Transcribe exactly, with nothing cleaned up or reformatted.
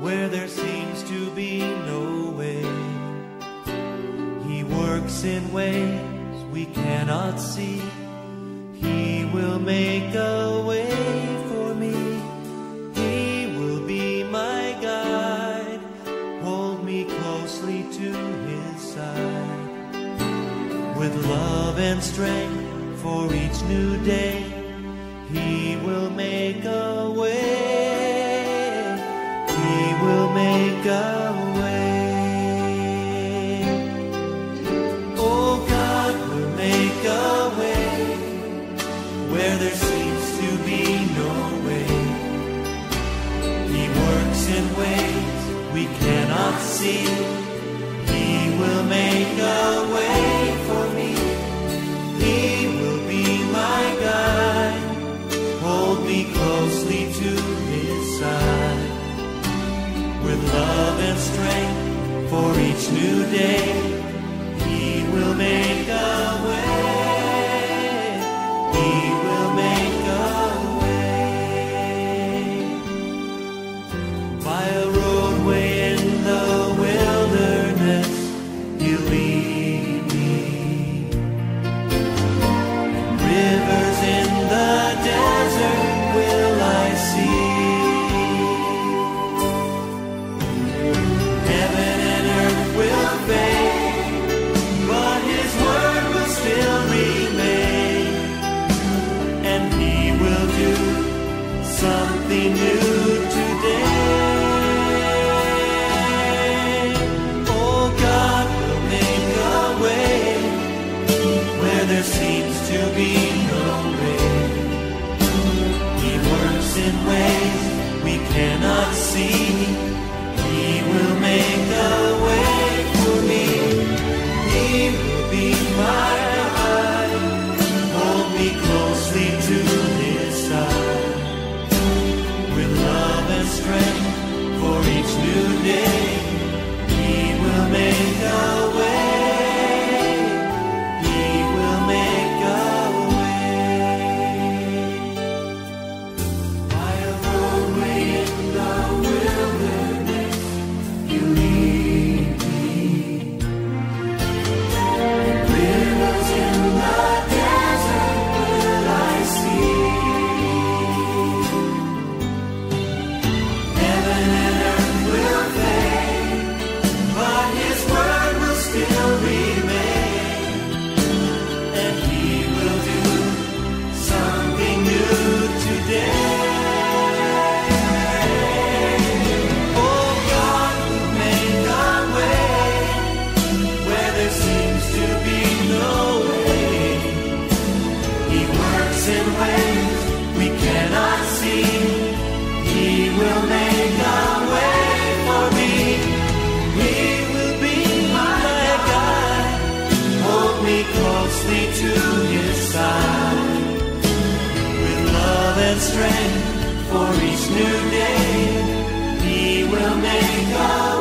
where there seems to be no way. He works in ways we cannot see. He will make a way for me. He will be my guide, hold me closely to his side. With love and strength for each new day, he will make a way. He will make a way. Oh, God will make a way where there seems to be no way. He works in ways we cannot see. He will make a way for me. He will be my guide, hold me closely to his side. With love and strength for each new day, he will make a way. He will make a way. By a roadway in the wilderness, he'll lead me. Rivers in the desert will I see. Heaven and earth will fade, but his word will still remain. And he will do something new today. Oh, God will make a way where there seems to be no way. He works in ways we cannot see. He will make a way for me. He will be my guide, hold me closely to his side. With love and strength for each new day, he will make a way. He will make a way. By a roadway in the wilderness, you lead me. Rivers in the desert will I see. Heaven and earth will fade, but his word will still remain. And he will do something new today. Oh, God will make a way where there seems to be no way. He works in ways we cannot see. He will make a way for me. He will be my guide, hold me closely to his side. With love and strength for each new day, he will make a